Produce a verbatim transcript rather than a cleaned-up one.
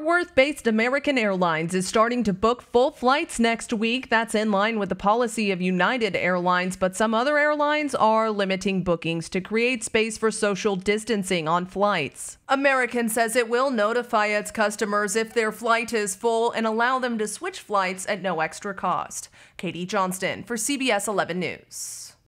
Worth-based American Airlines is starting to book full flights next week. That's in line with the policy of United Airlines, but some other airlines are limiting bookings to create space for social distancing on flights. American says it will notify its customers if their flight is full and allow them to switch flights at no extra cost. Katie Johnston for C B S eleven News.